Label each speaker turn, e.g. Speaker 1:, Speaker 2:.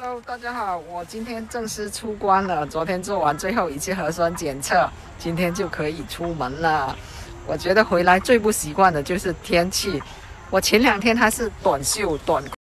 Speaker 1: Hello， 大家好，我今天正式出关了。昨天做完最后一次核酸检测，今天就可以出门了。我觉得回来最不习惯的就是天气。我前2天还是短袖短裤。